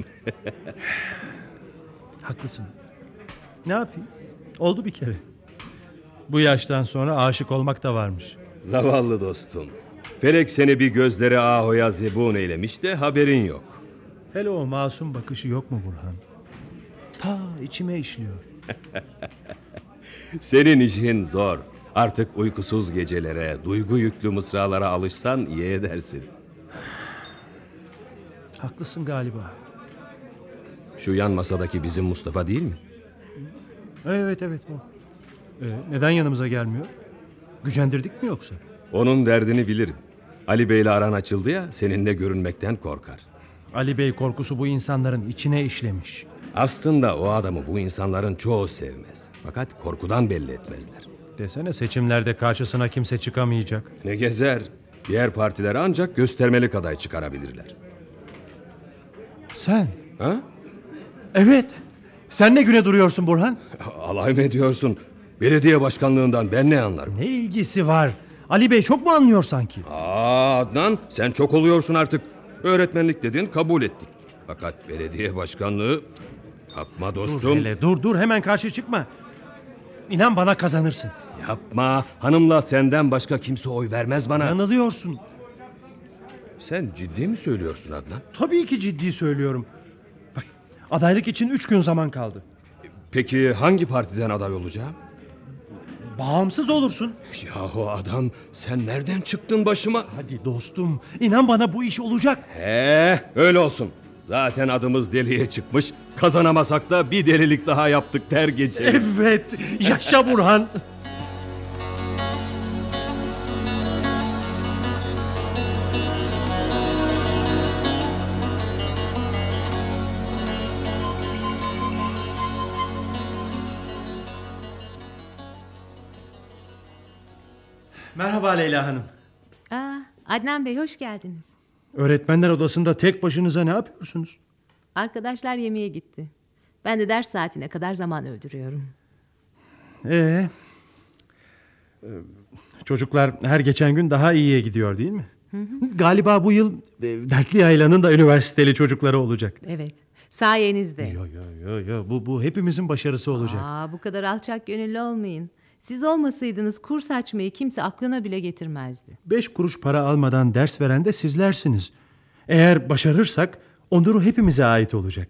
Haklısın. Ne yapayım? Oldu bir kere. Bu yaştan sonra aşık olmak da varmış. Zavallı dostum. Felek seni bir gözleri ahoya zebun eylemiş de haberin yok. Hele o masum bakışı yok mu Burhan? Ta içime işliyor. Senin işin zor. Artık uykusuz gecelere, duygu yüklü mısralara alışsan iyi edersin. Haklısın galiba. Şu yan masadaki bizim Mustafa değil mi? Evet evet o. Ee, neden yanımıza gelmiyor? Gücendirdik mi yoksa? Onun derdini bilirim. Ali Bey'le aran açıldı ya, seninle görünmekten korkar. Ali Bey korkusu bu insanların içine işlemiş. Aslında o adamı bu insanların çoğu sevmez. Fakat korkudan belli etmezler. Desene, seçimlerde karşısına kimse çıkamayacak. Ne gezer? Diğer partiler ancak göstermelik aday çıkarabilirler. Sen? Ha? Evet. Sen ne güne duruyorsun Burhan? Alay mı ediyorsun? Belediye başkanlığından ben ne anlarım? Ne ilgisi var? Ali Bey çok mu anlıyor sanki? Aa Adnan, sen çok oluyorsun artık. Öğretmenlik dedin, kabul ettik. Fakat belediye başkanlığı... Yapma dostum. Dur hele, dur dur, hemen karşı çıkma. İnan bana kazanırsın. Yapma, hanımla senden başka kimse oy vermez bana. Yanılıyorsun. Sen ciddi mi söylüyorsun Adnan? Tabii ki ciddi söylüyorum. Bak, adaylık için üç gün zaman kaldı. Peki hangi partiden aday olacağım? Bağımsız olursun. Yahu adam, sen nereden çıktın başıma? Hadi dostum, inan bana bu iş olacak. He, öyle olsun. Zaten adımız deliye çıkmış. Kazanamasak da bir delilik daha yaptık der geçelim. Evet, yaşa Burhan. Merhaba Leyla Hanım. Aa, Adnan Bey, hoş geldiniz. Öğretmenler odasında tek başınıza ne yapıyorsunuz? Arkadaşlar yemeğe gitti. Ben de ders saatine kadar zaman öldürüyorum. Ee, çocuklar her geçen gün daha iyiye gidiyor değil mi? Hı hı. Galiba bu yıl e, Dertli Yayla'nın da üniversiteli çocukları olacak. Evet. Sayenizde. Yo yo yo yo bu bu hepimizin başarısı olacak. Aa, bu kadar alçak gönüllü olmayın. Siz olmasaydınız kurs açmayı kimse aklına bile getirmezdi. Beş kuruş para almadan ders veren de sizlersiniz. Eğer başarırsak onuru hepimize ait olacak.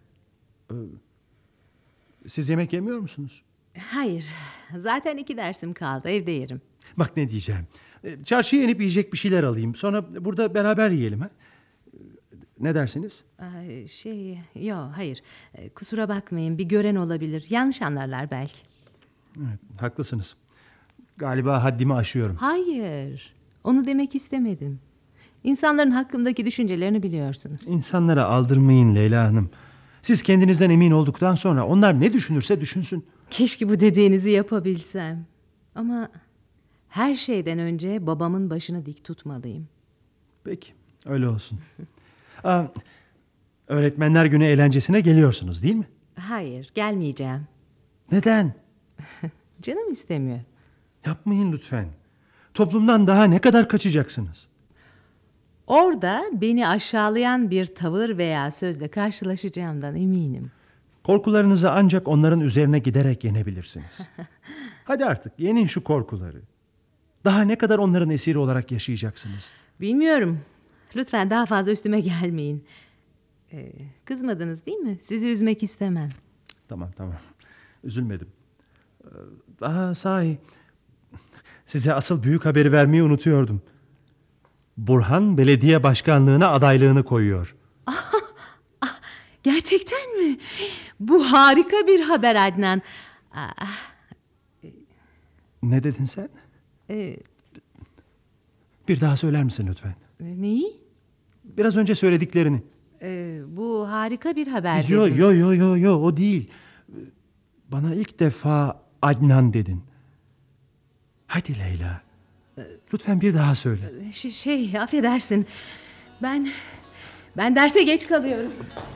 Siz yemek yemiyor musunuz? Hayır. Zaten iki dersim kaldı. Evde yerim. Bak ne diyeceğim. Çarşıya inip yiyecek bir şeyler alayım. Sonra burada beraber yiyelim. Ha? Ne dersiniz? Ay, şey, yok hayır. Kusura bakmayın, bir gören olabilir. Yanlış anlarlar belki. Evet, haklısınız. Galiba haddimi aşıyorum. Hayır. Onu demek istemedim. İnsanların hakkındaki düşüncelerini biliyorsunuz. İnsanlara aldırmayın Leyla Hanım. Siz kendinizden emin olduktan sonra onlar ne düşünürse düşünsün. Keşke bu dediğinizi yapabilsem. Ama her şeyden önce babamın başını dik tutmalıyım. Peki, öyle olsun. Aa, öğretmenler günü eğlencesine geliyorsunuz değil mi? Hayır, gelmeyeceğim. Neden? Canım istemiyor. Yapmayın lütfen. Toplumdan daha ne kadar kaçacaksınız? Orada beni aşağılayan bir tavır veya sözle karşılaşacağımdan eminim. Korkularınızı ancak onların üzerine giderek yenebilirsiniz. Hadi artık yenin şu korkuları. Daha ne kadar onların esiri olarak yaşayacaksınız? Bilmiyorum. Lütfen daha fazla üstüme gelmeyin. Ee, kızmadınız değil mi? Sizi üzmek istemem. Tamam tamam. Üzülmedim. Daha sahi size asıl büyük haberi vermeyi unutuyordum. Burhan belediye başkanlığına adaylığını koyuyor. Ah, ah, gerçekten mi? Bu harika bir haber Adnan. Ah, ne dedin sen? E, bir daha söyler misin lütfen? Neyi? Biraz önce söylediklerini. E, bu harika bir haber Yo dedin. yo yo yo yo o değil. Bana ilk defa Adnan dedin. Hadi Leyla. Lütfen bir daha söyle. Şey, şey affedersin. Ben ben derse geç kalıyorum.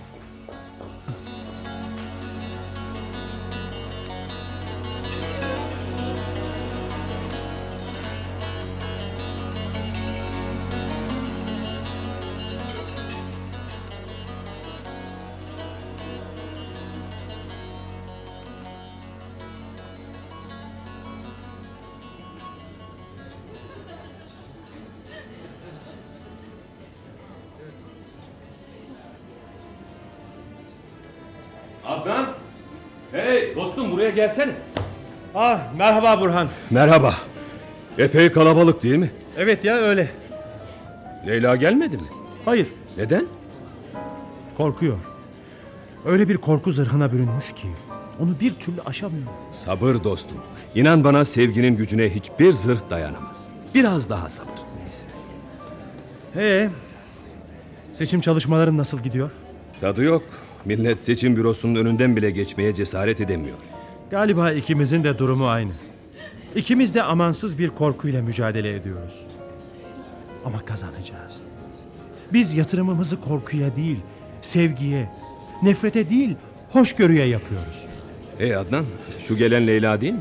Adnan! Hey dostum buraya gelsene. Ah merhaba Burhan. Merhaba. Epey kalabalık değil mi? Evet ya öyle. Leyla gelmedi mi? Hayır. Neden? Korkuyor. Öyle bir korku zırhına bürünmüş ki onu bir türlü aşamıyor. Sabır dostum. İnan bana sevginin gücüne hiçbir zırh dayanamaz. Biraz daha sabır. Neyse. Ee, seçim çalışmaların nasıl gidiyor? Tadı yok. Millet seçim bürosunun önünden bile geçmeye cesaret edemiyor. Galiba ikimizin de durumu aynı. İkimiz de amansız bir korkuyla mücadele ediyoruz. Ama kazanacağız. Biz yatırımımızı korkuya değil, sevgiye, nefrete değil, hoşgörüye yapıyoruz. Hey Adnan, şu gelen Leyla değil mi?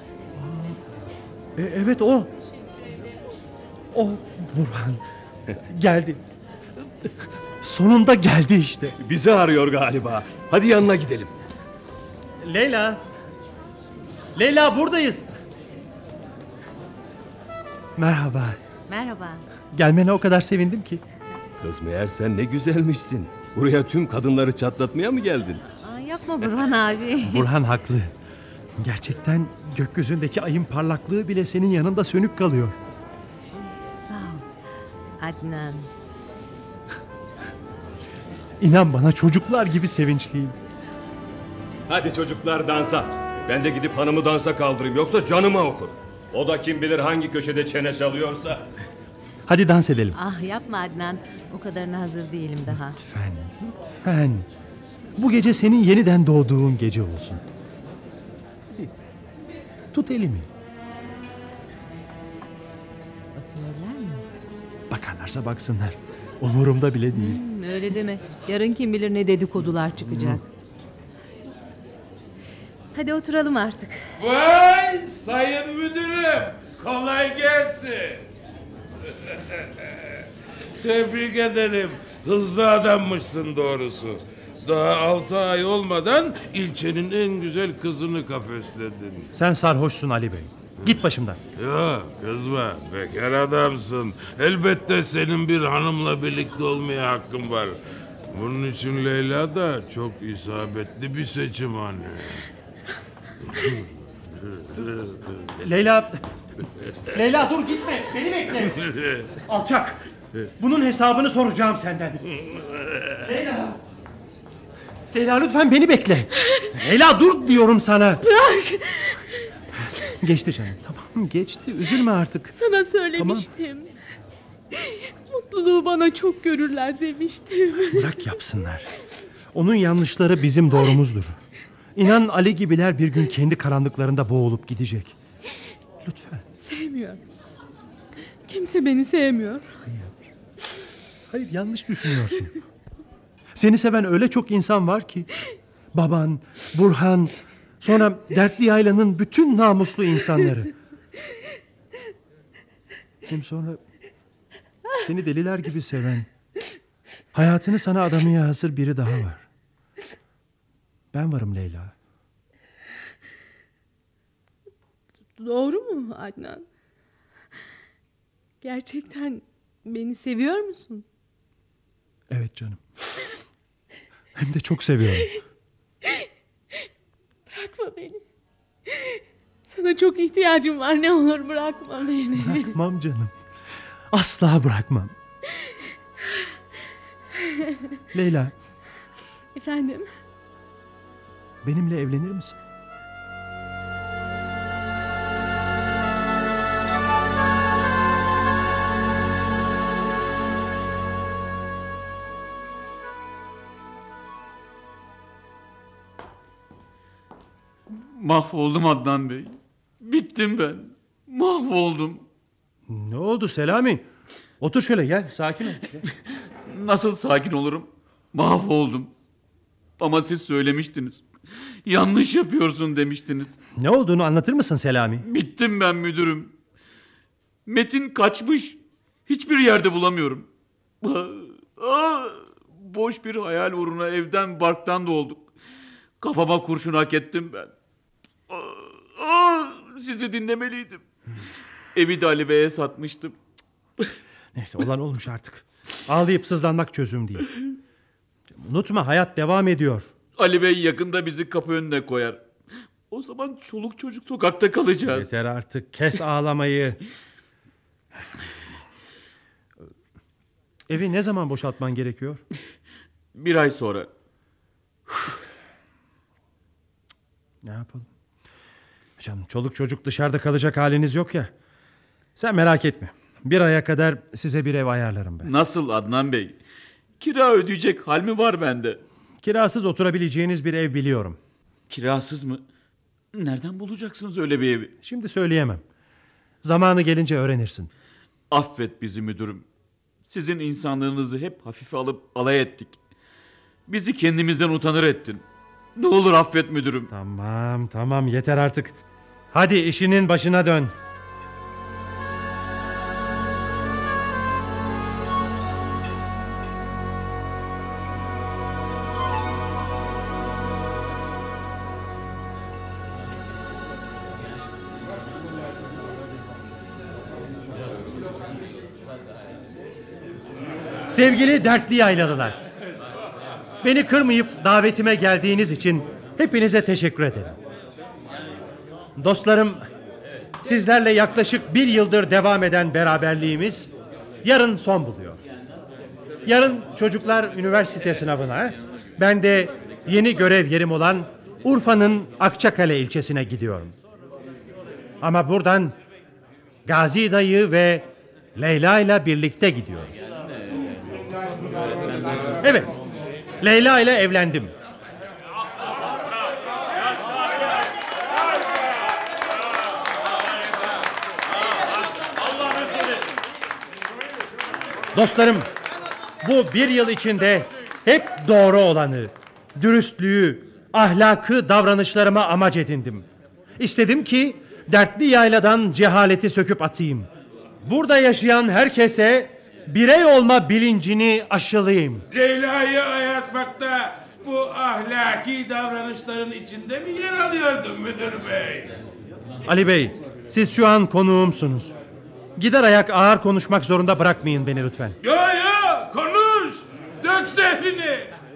E, evet o. O Burhan. Geldi. Sonunda geldi işte. Bizi arıyor galiba. Hadi yanına gidelim. Leyla. Leyla buradayız. Merhaba. Merhaba. Gelmene o kadar sevindim ki. Kız meğer sen ne güzelmişsin. Buraya tüm kadınları çatlatmaya mı geldin? Aa, yapma Burhan abi. Burhan haklı. Gerçekten gökyüzündeki ayın parlaklığı bile senin yanında sönük kalıyor. Sağ ol Adnan. İnan bana çocuklar gibi sevinçliyim. Hadi çocuklar dansa. Ben de gidip hanımı dansa kaldırayım yoksa canıma okur. O da kim bilir hangi köşede çene çalıyorsa. Hadi dans edelim. Ah yapma Adnan. O kadarına hazır değilim daha. Lütfen, lütfen. Bu gece senin yeniden doğduğun gece olsun. Hadi. Tut elimi. Bakıyorlar mı? Bakarlarsa baksınlar. Umurumda bile değil. Hmm, öyle deme. Yarın kim bilir ne dedikodular çıkacak. Hmm. Hadi oturalım artık. Vay sayın müdürüm. Kolay gelsin. Tebrik ederim. Hızlı adammışsın doğrusu. Daha altı ay olmadan ilçenin en güzel kızını kafesledin. Sen sarhoşsun Ali Bey. Git başımdan. Yok kızma, bekar adamsın. Elbette senin bir hanımla birlikte olmaya hakkın var. Bunun için Leyla da çok isabetli bir seçim anne. Leyla... Leyla dur gitme, beni bekle. Alçak, bunun hesabını soracağım senden. Leyla... Leyla lütfen beni bekle. Leyla dur diyorum sana. Bırak. Geçti canım, tamam geçti, üzülme artık. Sana söylemiştim. Tamam. Mutluluğu bana çok görürler demiştim. Bırak yapsınlar. Onun yanlışları bizim doğrumuzdur. İnan Ali gibiler bir gün kendi karanlıklarında boğulup gidecek. Lütfen. Sevmiyor. Kimse beni sevmiyor. Hayır, Hayır yanlış düşünüyorsun. Seni seven öyle çok insan var ki. Baban, Burhan, sonra Dertli Yayla'nın bütün namuslu insanları. Hem sonra seni deliler gibi seven, hayatını sana adamaya hazır biri daha var. Ben varım Leyla. Doğru mu Adnan? Gerçekten beni seviyor musun? Evet canım. Hem de çok seviyorum. Bırakma beni. Sana çok ihtiyacım var, ne olur bırakma beni. Bırakmam canım. Asla bırakmam. Leyla. Efendim? Benimle evlenir misin? Mahvoldum Adnan Bey. Bittim ben. Mahvoldum. Ne oldu Selami? Otur şöyle gel, sakin ol. Gel. Nasıl sakin olurum? Mahvoldum. Ama siz söylemiştiniz. Yanlış yapıyorsun demiştiniz. Ne olduğunu anlatır mısın Selami? Bittim ben müdürüm. Metin kaçmış. Hiçbir yerde bulamıyorum. Aa, boş bir hayal uğruna evden barktan dolduk. Kafama kurşun hak ettim ben. Aa, sizi dinlemeliydim. Evi de Ali Bey'e satmıştım. Neyse olan olmuş artık. Ağlayıp sızlanmak çözüm değil. Unutma hayat devam ediyor. Ali Bey yakında bizi kapı önüne koyar. O zaman çoluk çocuk sokakta kalacağız. Yeter artık, kes ağlamayı. Evi ne zaman boşaltman gerekiyor? Bir ay sonra. Ne yapalım? Canım çoluk çocuk dışarıda kalacak haliniz yok ya. Sen merak etme. Bir aya kadar size bir ev ayarlarım ben. Nasıl Adnan Bey? Kira ödeyecek hal mi var bende? Kirasız oturabileceğiniz bir ev biliyorum. Kirasız mı? Nereden bulacaksınız öyle bir evi? Şimdi söyleyemem. Zamanı gelince öğrenirsin. Affet bizi müdürüm. Sizin insanlığınızı hep hafife alıp alay ettik. Bizi kendimizden utanır ettin. Ne olur affet müdürüm. Tamam tamam yeter artık. Hadi işinin başına dön. Sevgili Dertli Yaylalılar, beni kırmayıp davetime geldiğiniz için hepinize teşekkür ederim. Dostlarım, sizlerle yaklaşık bir yıldır devam eden beraberliğimiz yarın son buluyor. Yarın çocuklar üniversite sınavına, ben de yeni görev yerim olan Urfa'nın Akçakale ilçesine gidiyorum. Ama buradan Gazi dayı ve Leyla ile birlikte gidiyoruz. Evet, Leyla ile evlendim. Dostlarım, bu bir yıl içinde hep doğru olanı, dürüstlüğü, ahlakı davranışlarıma amaç edindim. İstedim ki dertli yayladan cehaleti söküp atayım. Burada yaşayan herkese birey olma bilincini aşılayayım. Leyla'yı ayartmakta bu ahlaki davranışların içinde mi yer alıyordun müdür bey? Ali Bey, siz şu an konuğumsunuz. Gider ayak ağır konuşmak zorunda bırakmayın beni lütfen. Yo yo, konuş, dök zehrini.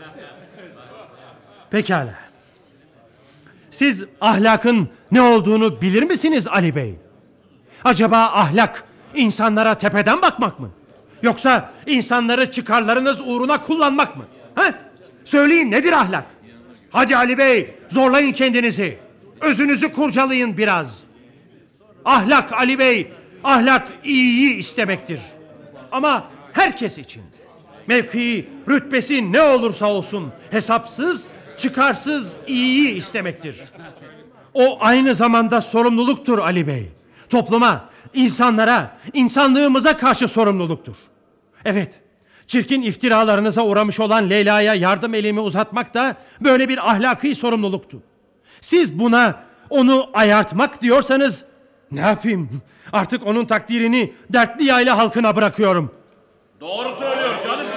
Pekala. Siz ahlakın ne olduğunu bilir misiniz Ali Bey? Acaba ahlak insanlara tepeden bakmak mı? Yoksa insanları çıkarlarınız uğruna kullanmak mı? Ha? Söyleyin, nedir ahlak? Hadi Ali Bey, zorlayın kendinizi. Özünüzü kurcalayın biraz. Ahlak Ali Bey, ahlak iyiyi istemektir. Ama herkes için. Mevkii, rütbesi ne olursa olsun hesapsız, çıkarsız iyiyi istemektir. O aynı zamanda sorumluluktur Ali Bey. Topluma, insanlara, insanlığımıza karşı sorumluluktur. Evet, çirkin iftiralarınıza uğramış olan Leyla'ya yardım elimi uzatmak da böyle bir ahlaki sorumluluktu. Siz buna onu ayartmak diyorsanız ne yapayım? Artık onun takdirini dertli yayla halkına bırakıyorum. Doğru söylüyor canım.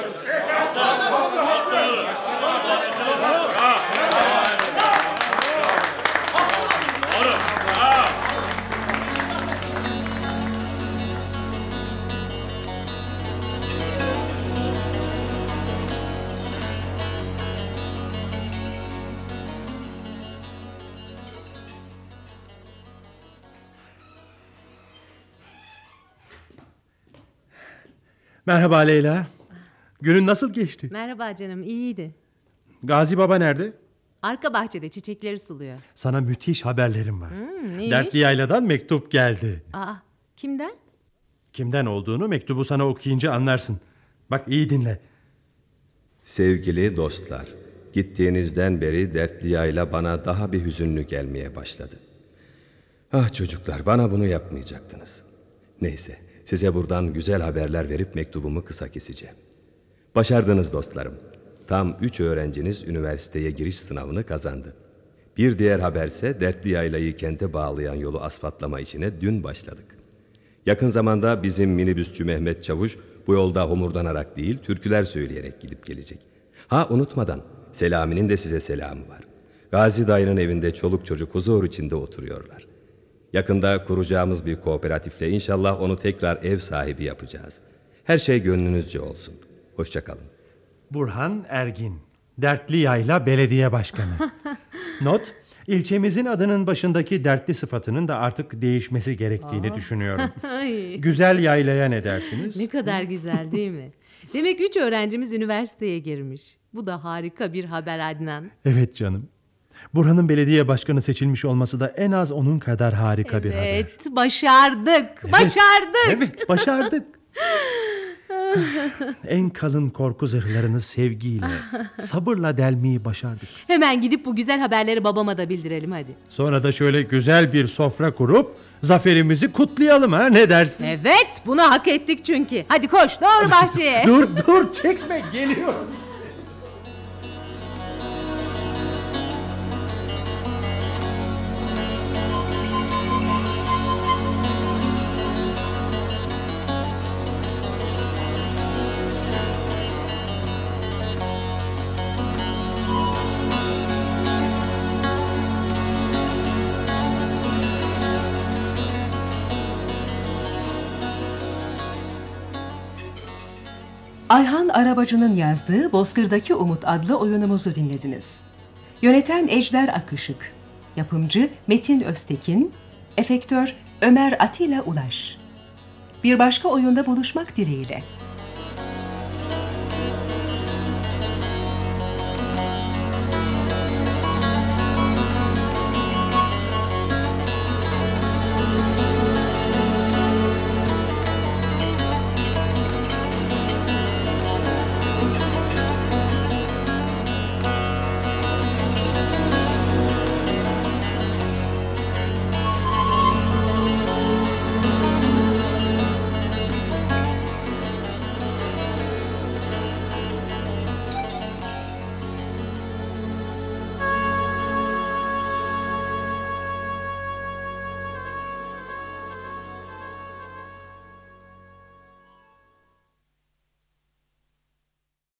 Merhaba Leyla. Günün nasıl geçti? Merhaba canım, iyiydi. Gazi Baba nerede? Arka bahçede çiçekleri suluyor. Sana müthiş haberlerim var. Hmm, neymiş? Dertli Yayla'dan mektup geldi. Aa, kimden? Kimden olduğunu mektubu sana okuyunca anlarsın. Bak iyi dinle. Sevgili dostlar, gittiğinizden beri Dertli Yayla bana daha bir hüzünlü gelmeye başladı. Ah çocuklar, bana bunu yapmayacaktınız. Neyse, size buradan güzel haberler verip mektubumu kısa keseceğim. Başardınız dostlarım. Tam üç öğrenciniz üniversiteye giriş sınavını kazandı. Bir diğer haberse Dertli Yayla'yı kente bağlayan yolu asfaltlama işine dün başladık. Yakın zamanda bizim minibüsçü Mehmet Çavuş bu yolda homurdanarak değil türküler söyleyerek gidip gelecek. Ha unutmadan Selami'nin de size selamı var. Gazi dayının evinde çoluk çocuk huzur içinde oturuyorlar. Yakında kuracağımız bir kooperatifle inşallah onu tekrar ev sahibi yapacağız. Her şey gönlünüzce olsun. Hoşça kalın. Burhan Ergin, Dertli Yayla Belediye Başkanı. Not, ilçemizin adının başındaki dertli sıfatının da artık değişmesi gerektiğini Aa. düşünüyorum. Ay. Güzel yaylaya ne dersiniz? Ne kadar güzel değil mi? Demek üç öğrencimiz üniversiteye girmiş. Bu da harika bir haber Adnan. Evet canım. Burhan'ın belediye başkanı seçilmiş olması da en az onun kadar harika evet, bir haber. Evet, başardık. Başardık. Evet, başardık. En kalın korku zırhlarını sevgiyle, sabırla delmeyi başardık. Hemen gidip bu güzel haberleri babama da bildirelim hadi. Sonra da şöyle güzel bir sofra kurup zaferimizi kutlayalım ha, ne dersin? Evet, bunu hak ettik çünkü. Hadi koş doğru bahçeye. dur dur çekme, geliyor. Ayhan Arabacı'nın yazdığı Bozkır'daki Umut adlı oyunumuzu dinlediniz. Yöneten Ejder Akışık, yapımcı Metin Öztekin, efektör Ömer Atilla Ulaş. Bir başka oyunda buluşmak dileğiyle.